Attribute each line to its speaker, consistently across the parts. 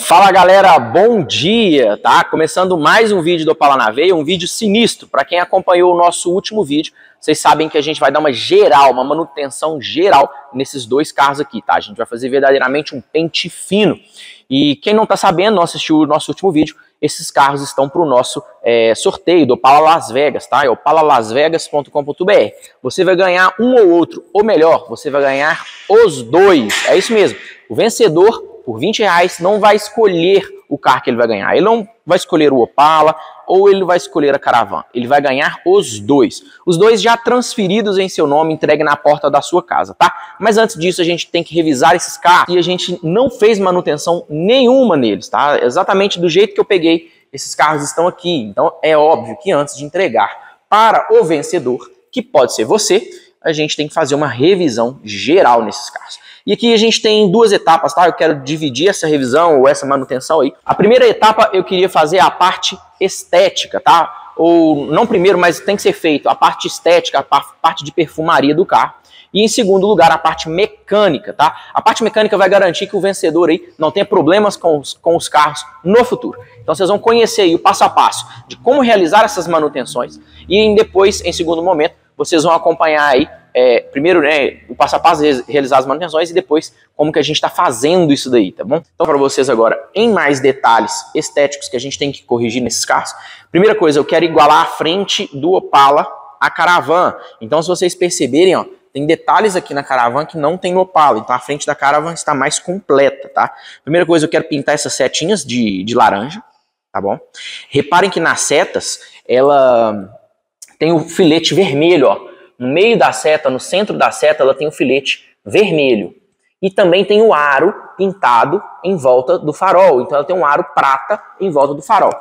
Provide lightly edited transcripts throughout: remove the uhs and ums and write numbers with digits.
Speaker 1: Fala galera, bom dia, tá? Começando mais um vídeo do Opala na Veia, um vídeo sinistro. Para quem acompanhou o nosso último vídeo, vocês sabem que a gente vai dar uma geral, uma manutenção geral nesses dois carros aqui, tá? A gente vai fazer verdadeiramente um pente fino. E quem não tá sabendo, não assistiu o nosso último vídeo, esses carros estão para o nosso sorteio do Opala Las Vegas, tá? É opalalasvegas.com.br. Você vai ganhar um ou outro, ou melhor, você vai ganhar os dois. É isso mesmo. O vencedor, por R$20, não vai escolher o carro que ele vai ganhar. Ele não vai escolher o Opala ou ele vai escolher a Caravan. Ele vai ganhar os dois. Os dois já transferidos em seu nome, entregue na porta da sua casa, tá? Mas antes disso, a gente tem que revisar esses carros e a gente não fez manutenção nenhuma neles, tá? Exatamente do jeito que eu peguei, esses carros estão aqui. Então é óbvio que antes de entregar para o vencedor, que pode ser você, a gente tem que fazer uma revisão geral nesses carros. E aqui a gente tem duas etapas, tá? Eu quero dividir essa revisão ou essa manutenção aí. A primeira etapa eu queria fazer a parte estética, tá? Ou não primeiro, mas tem que ser feito a parte estética, a parte de perfumaria do carro. E em segundo lugar, a parte mecânica, tá? A parte mecânica vai garantir que o vencedor aí não tenha problemas com os carros no futuro. Então vocês vão conhecer aí o passo a passo de como realizar essas manutenções. E depois, em segundo momento, vocês vão acompanhar aí primeiro, né, o passo a passo de realizar as manutenções e depois como que a gente está fazendo isso daí, tá bom? Então para vocês agora, em mais detalhes estéticos que a gente tem que corrigir nesses carros, primeira coisa, eu quero igualar a frente do Opala à Caravan. Então se vocês perceberem, ó, tem detalhes aqui na Caravan que não tem no Opala, então a frente da Caravan está mais completa, tá? Primeira coisa, eu quero pintar essas setinhas de laranja, tá bom? Reparem que nas setas, ela tem o filete vermelho, ó. No meio da seta, no centro da seta, ela tem um filete vermelho. E também tem o aro pintado em volta do farol. Então ela tem um aro prata em volta do farol.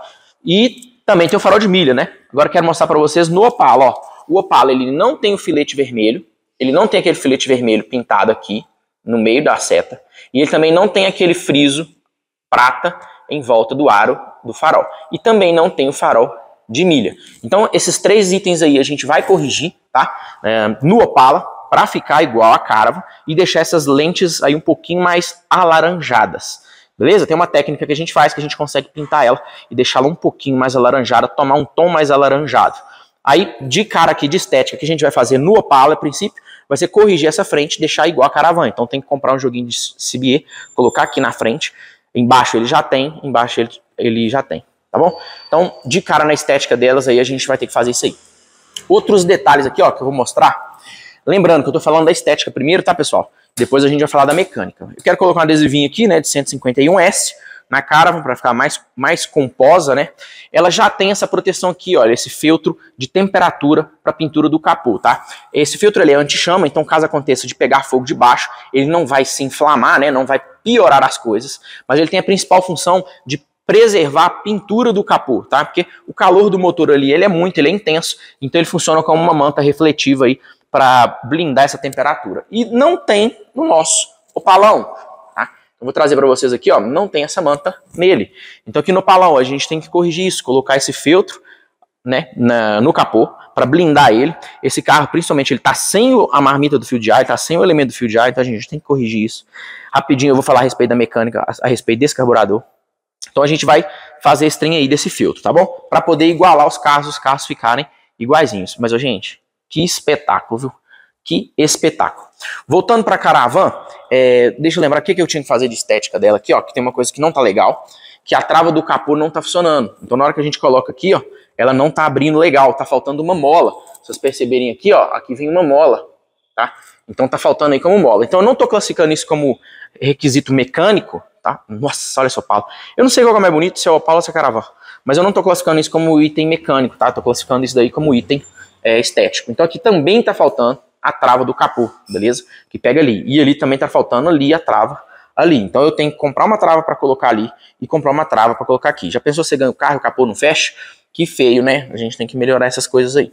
Speaker 1: E também tem o farol de milha, né? Agora eu quero mostrar para vocês no Opala, ó. O Opala, ele não tem o filete vermelho. Ele não tem aquele filete vermelho pintado aqui, no meio da seta. E ele também não tem aquele friso prata em volta do aro do farol. E também não tem o farol de milha. Então esses três itens aí a gente vai corrigir, tá? No Opala, para ficar igual a Caravan e deixar essas lentes aí um pouquinho mais alaranjadas. Beleza? Tem uma técnica que a gente faz que a gente consegue pintar ela e deixá-la um pouquinho mais alaranjada, tomar um tom mais alaranjado. Aí, de cara aqui de estética que a gente vai fazer no Opala, a princípio, vai ser corrigir essa frente e deixar igual a Caravan. Então tem que comprar um joguinho de CBE, colocar aqui na frente. Embaixo ele já tem, embaixo ele já tem. Tá bom? Então, de cara na estética delas, aí a gente vai ter que fazer isso aí. Outros detalhes aqui, ó, que eu vou mostrar. Lembrando que eu tô falando da estética primeiro, tá, pessoal? Depois a gente vai falar da mecânica. Eu quero colocar um adesivinho aqui, né, de 151S na Caravan, para ficar mais composa, né? Ela já tem essa proteção aqui, olha, esse filtro de temperatura para pintura do capô, tá? Esse filtro ele é anti-chama, então caso aconteça de pegar fogo de baixo, ele não vai se inflamar, né? Não vai piorar as coisas, mas ele tem a principal função de preservar a pintura do capô, tá? Porque o calor do motor ali, ele é intenso, então ele funciona como uma manta refletiva aí para blindar essa temperatura. E não tem no nosso Opalão, tá? Eu vou trazer para vocês aqui, ó, não tem essa manta nele. Então aqui no Opalão a gente tem que corrigir isso, colocar esse filtro, né, no capô para blindar ele. Esse carro, principalmente, ele tá sem a marmita do fio de ar, tá sem o elemento do fio de ar, então a gente tem que corrigir isso. Rapidinho eu vou falar a respeito da mecânica, a respeito desse carburador. Então a gente vai fazer esse trem aí desse filtro, tá bom? Para poder igualar os carros ficarem iguaizinhos. Mas, ó, gente, que espetáculo, viu? Que espetáculo. Voltando para a Caravan, deixa eu lembrar o que eu tinha que fazer de estética dela aqui, ó, que tem uma coisa que não tá legal, que a trava do capô não tá funcionando. Então na hora que a gente coloca aqui, ó, ela não tá abrindo legal, tá faltando uma mola. Se vocês perceberem aqui, ó, aqui vem uma mola, tá? Então tá faltando aí como mola. Então eu não tô classificando isso como requisito mecânico, tá? Nossa, olha esse Opala. Eu não sei qual é mais bonito, se é o Opala ou se é a Caravan. Mas eu não tô classificando isso como item mecânico, tá? Tô classificando isso daí como item estético. Então aqui também tá faltando a trava do capô, beleza? Que pega ali. E ali também tá faltando ali a trava ali. Então eu tenho que comprar uma trava para colocar ali e comprar uma trava para colocar aqui. Já pensou você ganha o carro e o capô não fecha? Que feio, né? A gente tem que melhorar essas coisas aí.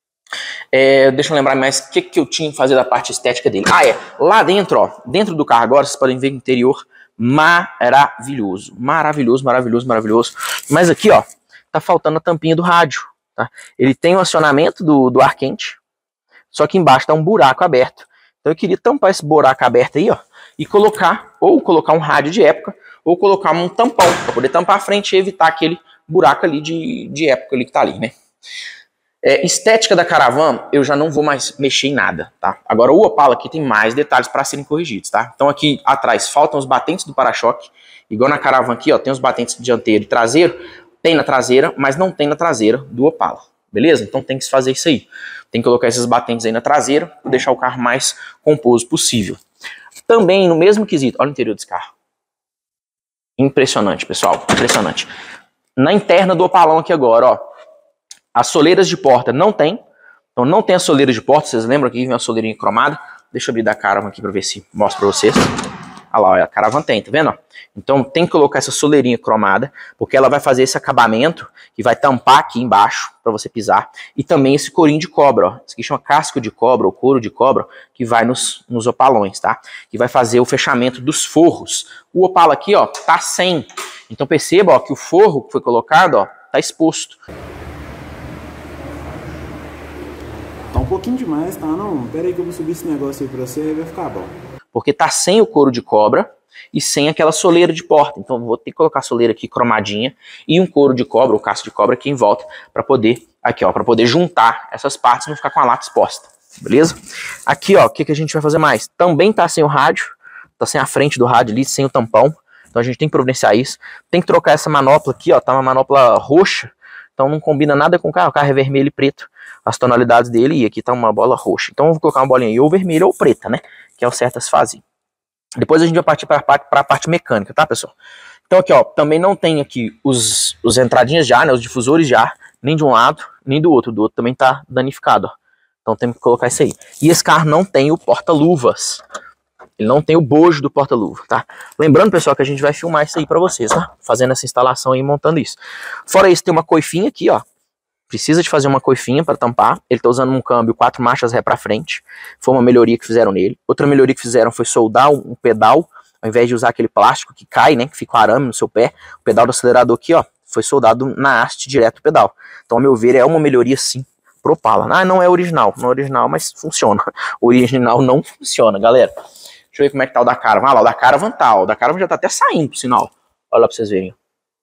Speaker 1: Deixa eu lembrar mais o que eu tinha que fazer da parte estética dele. Lá dentro, ó, dentro do carro agora, vocês podem ver o interior maravilhoso. Maravilhoso, maravilhoso, maravilhoso. Mas aqui, ó, tá faltando a tampinha do rádio, tá? Ele tem o acionamento do ar quente, só que embaixo tá um buraco aberto. Então eu queria tampar esse buraco aberto aí, ó, e colocar um rádio de época, ou colocar um tampão para poder tampar a frente e evitar aquele buraco ali de época ali que tá ali, né? Estética da Caravan, eu já não vou mais mexer em nada, tá? Agora o Opala aqui tem mais detalhes para serem corrigidos, tá? Então aqui atrás faltam os batentes do para-choque, igual na Caravan aqui, ó, tem os batentes dianteiro e traseiro, tem na traseira, mas não tem na traseira do Opala, beleza? Então tem que se fazer isso aí. Tem que colocar esses batentes aí na traseira para deixar o carro mais composto possível. Também no mesmo quesito, olha o interior desse carro. Impressionante, pessoal, impressionante. Na interna do Opalão aqui agora, ó, as soleiras de porta não tem. Então não tem as soleiras de porta, vocês lembram que vem uma soleirinha cromada? Deixa eu abrir da Caravan aqui para ver se mostro para vocês. Olha lá, ó, a Caravan tem, tá vendo? Então tem que colocar essa soleirinha cromada, porque ela vai fazer esse acabamento que vai tampar aqui embaixo para você pisar. E também esse corinho de cobra, ó. Isso aqui chama casco de cobra ou couro de cobra, que vai nos opalões, tá? Que vai fazer o fechamento dos forros. O Opala aqui, ó, tá sem. Então perceba, ó, que o forro que foi colocado, ó, tá exposto.
Speaker 2: Tá um pouquinho demais, tá? Não, pera aí que eu vou subir esse negócio aí pra você e vai ficar bom.
Speaker 1: Porque tá sem o couro de cobra e sem aquela soleira de porta. Então vou ter que colocar a soleira aqui cromadinha e um couro de cobra, ou casco de cobra aqui em volta, para poder, aqui ó, para poder juntar essas partes e não ficar com a lata exposta, beleza? Aqui ó, o que a gente vai fazer mais? Também tá sem o rádio, tá sem a frente do rádio ali, sem o tampão. Então a gente tem que providenciar isso. Tem que trocar essa manopla aqui, ó, tá uma manopla roxa. Então não combina nada com o carro é vermelho e preto, as tonalidades dele, e aqui tá uma bola roxa. Então eu vou colocar uma bolinha aí, ou vermelha ou preta, né? Que é o certo a se fazer. Depois a gente vai partir para a parte mecânica, tá, pessoal? Então aqui, ó, também não tem aqui os entradinhas de ar, né? Os difusores de ar, nem de um lado, nem do outro. Do outro também tá danificado, ó. Então temos que colocar isso aí. E esse carro não tem o porta-luvas. Ele não tem o bojo do porta-luva, tá? Lembrando, pessoal, que a gente vai filmar isso aí pra vocês, tá? Fazendo essa instalação aí, montando isso. Fora isso, tem uma coifinha aqui, ó. Precisa de fazer uma coifinha para tampar. Ele tá usando um câmbio 4 marchas ré para frente. Foi uma melhoria que fizeram nele. Outra melhoria que fizeram foi soldar um pedal, ao invés de usar aquele plástico que cai, né? Que fica o arame no seu pé. O pedal do acelerador aqui, ó, foi soldado na haste direto do pedal. Então, ao meu ver, é uma melhoria sim pro Opala. Ah, não é original. Não é original, mas funciona. O original não funciona, galera. Deixa eu ver como é que tá o da Caravan. Ah lá, o da Caravan tá. O da Caravan já tá até saindo, por sinal. Olha lá pra vocês verem.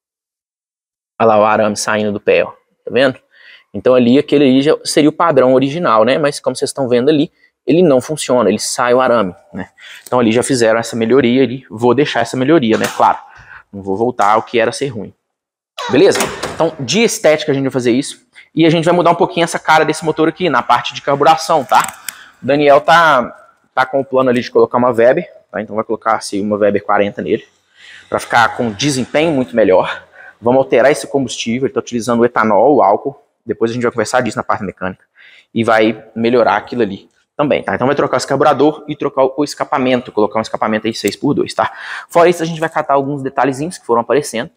Speaker 1: Olha lá o arame saindo do pé, ó. Tá vendo? Então ali, aquele ali já seria o padrão original, né? Mas como vocês estão vendo ali, ele não funciona, ele sai o arame, né? Então ali já fizeram essa melhoria ali. Vou deixar essa melhoria, né? Claro. Não vou voltar ao que era ser ruim. Beleza? Então, de estética a gente vai fazer isso. E a gente vai mudar um pouquinho essa cara desse motor aqui, na parte de carburação, tá? O Daniel tá com o plano ali de colocar uma Weber, tá? Então vai colocar assim, uma Weber 40 nele, para ficar com desempenho muito melhor. Vamos alterar esse combustível, ele está utilizando o etanol, o álcool, depois a gente vai conversar disso na parte mecânica, e vai melhorar aquilo ali também, tá? Então vai trocar esse carburador e trocar o escapamento, colocar um escapamento aí 6x2, tá? Fora isso, a gente vai catar alguns detalhezinhos que forem aparecendo,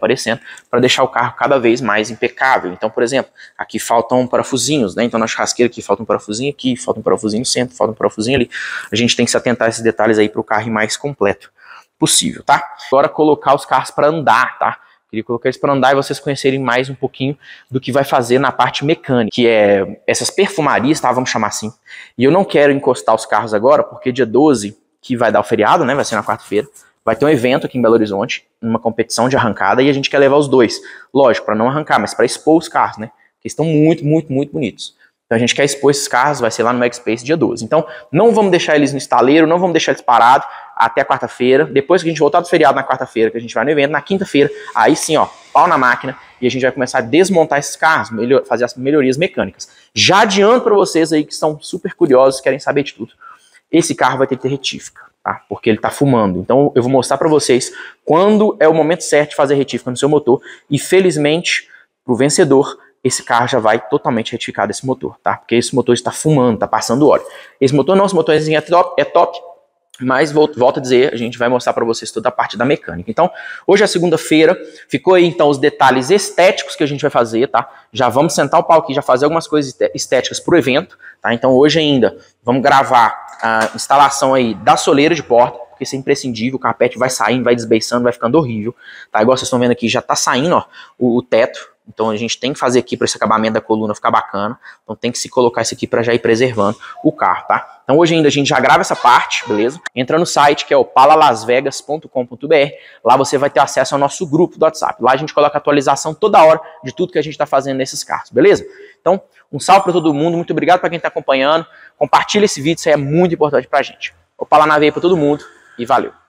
Speaker 1: para deixar o carro cada vez mais impecável. Então, por exemplo, aqui faltam parafusinhos, né? Então na churrasqueira aqui falta um parafusinho aqui, falta um parafusinho no centro, falta um parafusinho ali. A gente tem que se atentar a esses detalhes aí para o carro ir mais completo possível, tá? Agora colocar os carros para andar, tá? Queria colocar eles para andar e vocês conhecerem mais um pouquinho do que vai fazer na parte mecânica, que é essas perfumarias, tá? Vamos chamar assim. E eu não quero encostar os carros agora, porque dia 12, que vai dar o feriado, né? Vai ser na quarta-feira. Vai ter um evento aqui em Belo Horizonte, uma competição de arrancada, e a gente quer levar os dois. Lógico, para não arrancar, mas para expor os carros, né? Porque estão muito, muito, muito bonitos. Então a gente quer expor esses carros, vai ser lá no Megaspace dia 12. Então não vamos deixar eles no estaleiro, não vamos deixar eles parados até a quarta-feira. Depois que a gente voltar do feriado na quarta-feira, que a gente vai no evento, na quinta-feira, aí sim, ó, pau na máquina, e a gente vai começar a desmontar esses carros, fazer as melhorias mecânicas. Já adianto para vocês aí que estão super curiosos, querem saber de tudo. Esse carro vai ter que ter retífica. Tá? Porque ele está fumando. Então eu vou mostrar para vocês quando é o momento certo de fazer retífica no seu motor. E felizmente, para o vencedor, esse carro já vai totalmente retificado esse motor, tá? Porque esse motor está fumando, está passando óleo. Esse motor não, esse motorzinho é top, mas volto a dizer, a gente vai mostrar para vocês toda a parte da mecânica. Então, hoje é segunda-feira, ficou aí então os detalhes estéticos que a gente vai fazer, tá? Já vamos sentar o pau aqui, já fazer algumas coisas estéticas pro evento, tá? Então hoje ainda vamos gravar a instalação aí da soleira de porta, porque isso é imprescindível, o carpete vai saindo, vai desbeiçando, vai ficando horrível, tá? Igual vocês estão vendo aqui, já tá saindo, ó, o teto. Então a gente tem que fazer aqui para esse acabamento da coluna ficar bacana. Então tem que se colocar isso aqui para já ir preservando o carro, tá? Então hoje ainda a gente já grava essa parte, beleza? Entra no site que é o palalasvegas.com.br. Lá você vai ter acesso ao nosso grupo do WhatsApp. Lá a gente coloca atualização toda hora de tudo que a gente está fazendo nesses carros, beleza? Então, um salve para todo mundo, muito obrigado para quem está acompanhando. Compartilha esse vídeo, isso aí é muito importante para a gente. Opala na veia para todo mundo e valeu!